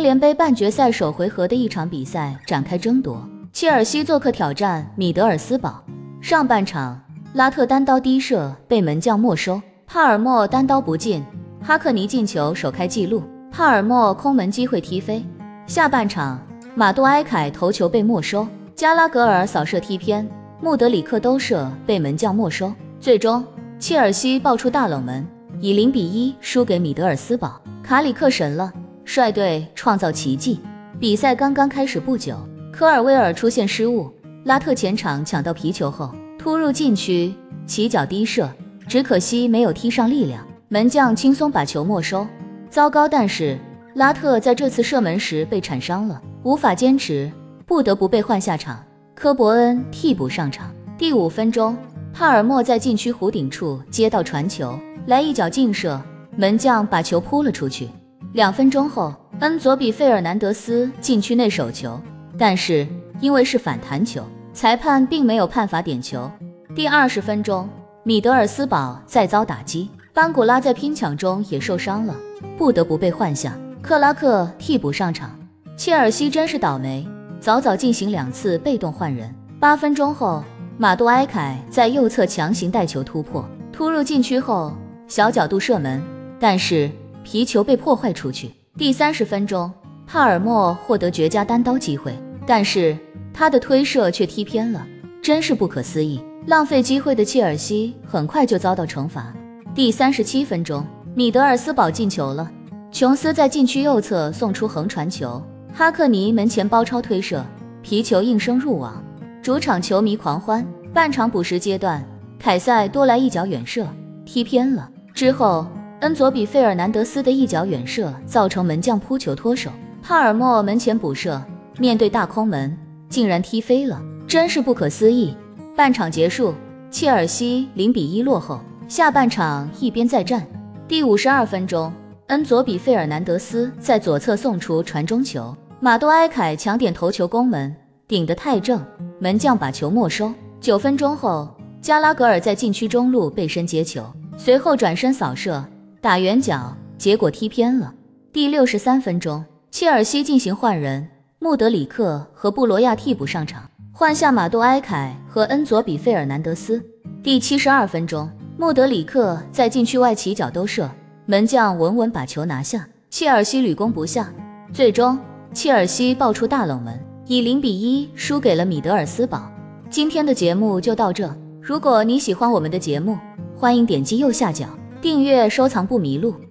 联杯半决赛首回合的一场比赛展开争夺，切尔西做客挑战米德尔斯堡。上半场，拉特单刀低射被门将没收，帕尔默单刀不进，哈克尼进球首开纪录，帕尔默空门机会踢飞。下半场，马杜埃凯头球被没收，加拉格尔扫射踢偏，穆德里克兜射被门将没收。最终，切尔西爆出大冷门，以0-1输给米德尔斯堡。卡里克神了，率队创造奇迹。比赛刚刚开始不久，科尔威尔出现失误，拉特前场抢到皮球后突入禁区，起脚低射，只可惜没有踢上力量，门将轻松把球没收。糟糕，但是拉特在这次射门时被铲伤了，无法坚持，不得不被换下场。科伯恩替补上场。第5分钟，帕尔默在禁区弧顶处接到传球，来一脚劲射，门将把球扑了出去。2分钟后，恩佐比费尔南德斯禁区内手球，但是因为是反弹球，裁判并没有判罚点球。第20分钟，米德尔斯堡再遭打击，班古拉在拼抢中也受伤了，不得不被换下。克拉克替补上场。切尔西真是倒霉，早早进行2次被动换人。8分钟后，马杜埃凯在右侧强行带球突破，突入禁区后小角度射门，但是皮球被破坏出去。第30分钟，帕尔默获得绝佳单刀机会，但是他的推射却踢偏了，真是不可思议。浪费机会的切尔西很快就遭到惩罚。第37分钟，米德尔斯堡进球了，琼斯在禁区右侧送出横传球，哈克尼门前包抄推射，皮球应声入网，主场球迷狂欢。半场补时阶段，凯塞多来一脚远射，踢偏了，之后恩佐比费尔南德斯的一脚远射造成门将扑球脱手，帕尔默门前补射，面对大空门竟然踢飞了，真是不可思议。半场结束，切尔西0-1落后。下半场一边再战。第52分钟，恩佐比费尔南德斯在左侧送出传中球，马杜埃凯抢点头球攻门，顶得太正，门将把球没收。9分钟后，加拉格尔在禁区中路背身接球，随后转身扫射打远角，结果踢偏了。第63分钟，切尔西进行换人，穆德里克和布罗亚替补上场，换下马杜埃凯和恩佐比费尔南德斯。第72分钟，穆德里克在禁区外起脚兜射，门将稳稳把球拿下，切尔西屡攻不下。最终，切尔西爆出大冷门，以0-1输给了米德尔斯堡。今天的节目就到这，如果你喜欢我们的节目，欢迎点击右下角订阅收藏不迷路。